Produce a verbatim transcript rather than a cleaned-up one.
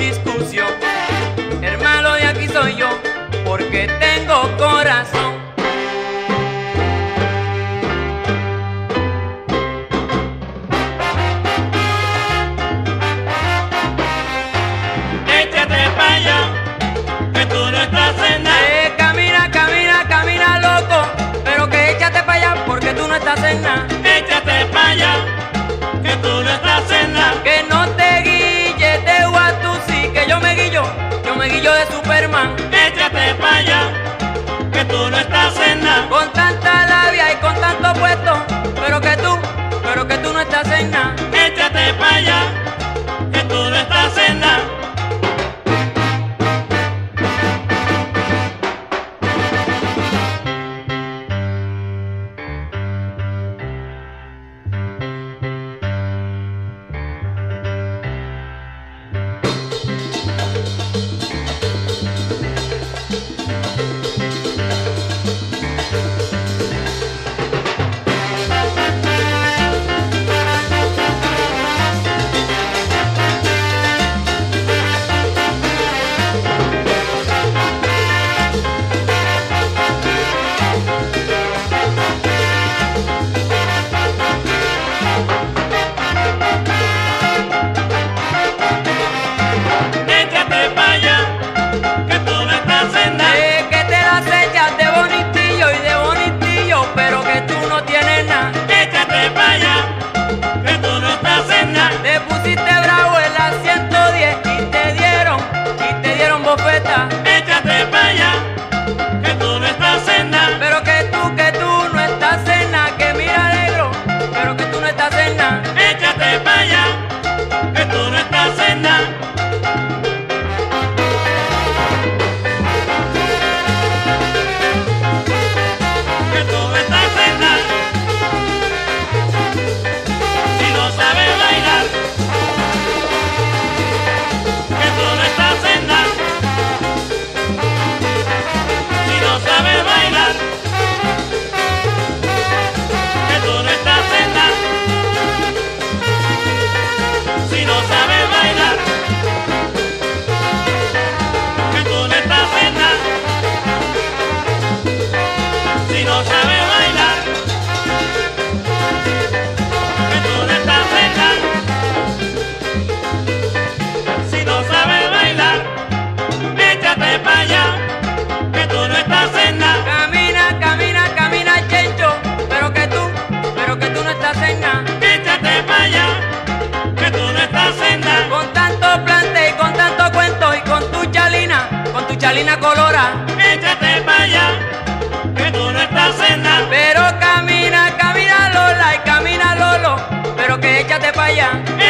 discusión. El malo de aquí soy yo, porque tengo corazón. Échate pa' allá, que tú no estás en nada. Eh, camina, camina, camina loco, pero que échate pa' allá, porque tú no estás en nada. Échate pa' allá, que tú no estás en nada. Que no te guilles de Watusi, que yo me guillo, yo me guillo de Superman. Échate pa' allá, que tú no estás en nada. Con tanta labia y con tanto puesto, pero que tú, pero que tú no estás en nada. Échate pa' allá, que tú no estás en nada. Échate pa' allá, que tú no estás en nada. Pero que tú, que tú no estás en nada, que mira negro, pero que tú no estás en nada. Échate pa' allá, que tú no estás en nada. Que tú no estás en nada. Si no sabes bailar, que tú no estás en nada. Sabes bailar, que tú no estás en nada. Si no sabes bailar, que tú no estás en nada. Si no sabes bailar, que tú no estás en nada. Si no sabes bailar, échate pa' allá. Camina, camina, camina, chencho, pero que tú, pero que tú no estás en nada. Échate pa' allá, que tú no estás en nada. Con tanto plante y con tanto cuento y con tu chalina, con tu chalina colora. Échate pa' allá, que tú no estás en nada. Pero camina, camina Lola y camina Lolo, pero que échate pa' allá.